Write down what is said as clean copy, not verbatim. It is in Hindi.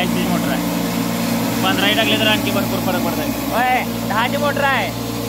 22 ची मोटर आहे. 15 टाकले तर आणखी भरपूर फरक पडत आहे. 10ची मोटर आहे.